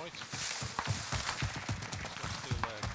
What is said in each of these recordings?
right. Still there.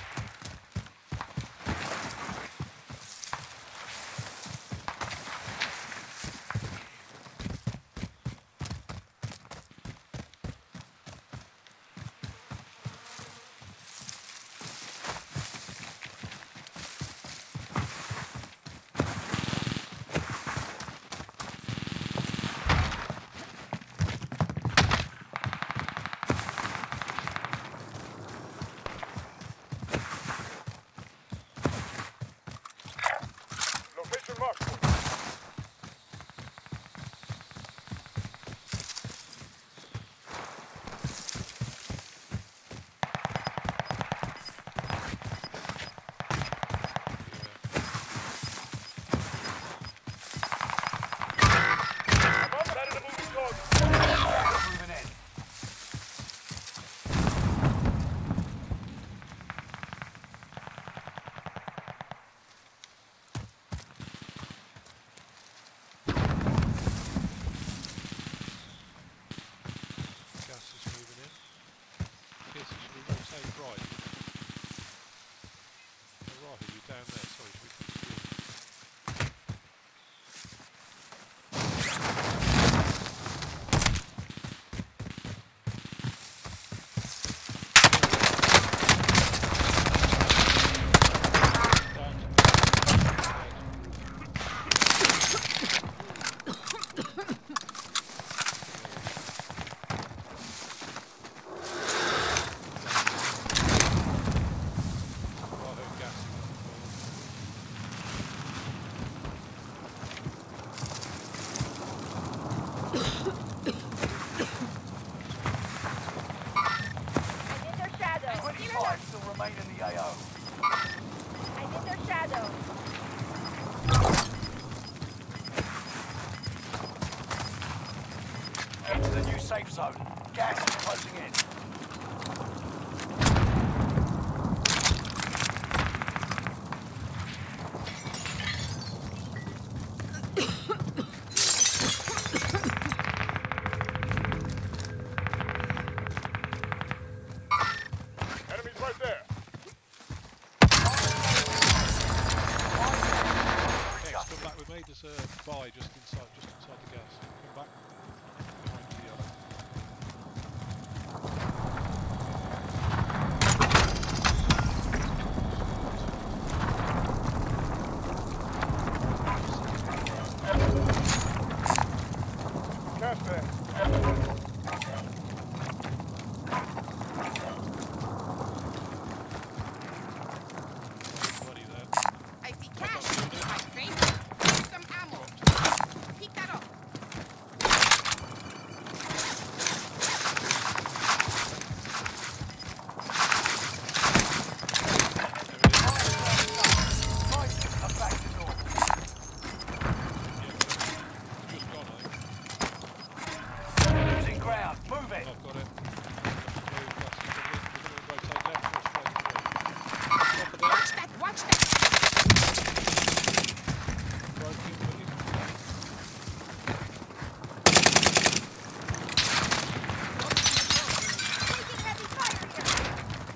Rahu, you down there? Sorry, should we come to you? Into the new safe zone. Gas is closing in. Enemies right there. Next, come back with me. There's a buy just inside the gas. Come back. Behind the yellow. Cash there. Buddy there. I see cash. My friend. Some ammo. Pick that up. Losing ground. Move it. I've got it. We're going to rotate left or straight through. Watch that. Watch that. Taking heavy fire here.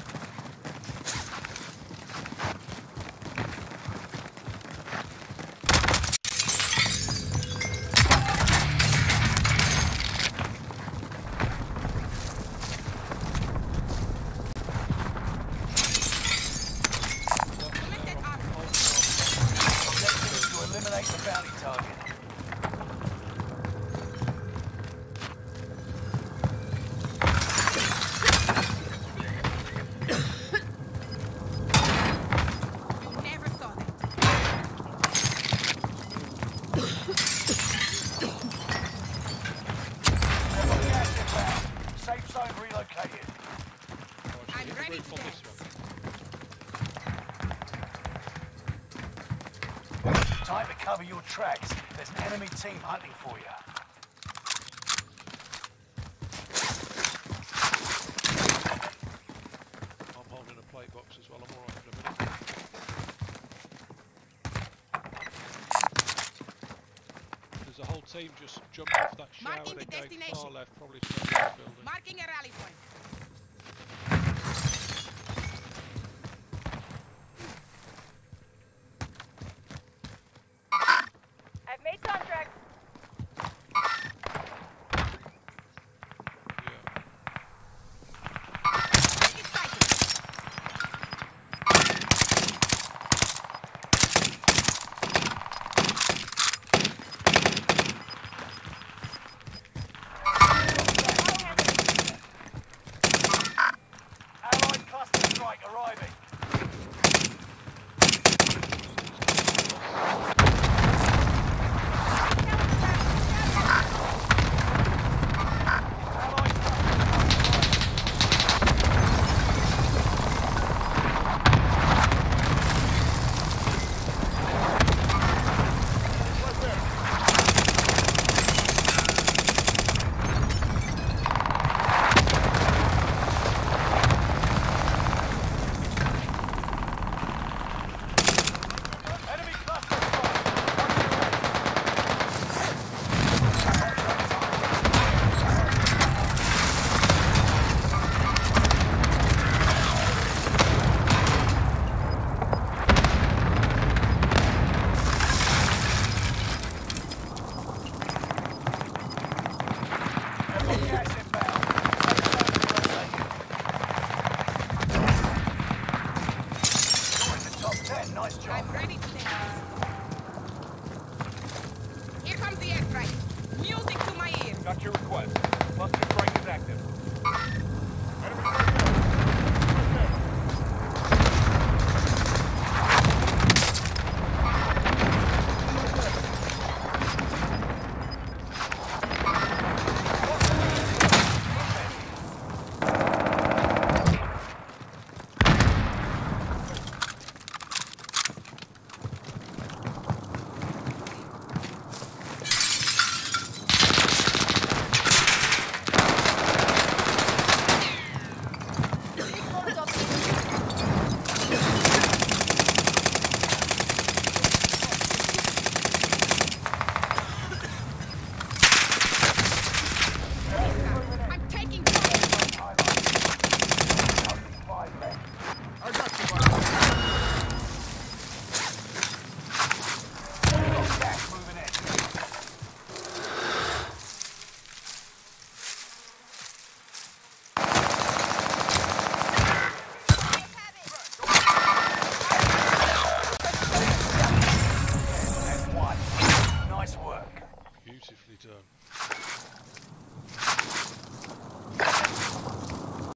Lifted up. Objective is to eliminate the bounty target. You never saw that. Gas inbound. Safe zone relocated. I'm ready to on this dance. one. Time to cover your tracks. There's an enemy team hunting for you. I'm holding a plate box as well. I'm alright in a minute. There's a whole team just jumped off that shower. Marking They're the going destination. far left, probably straight to the building. Marking a rally point.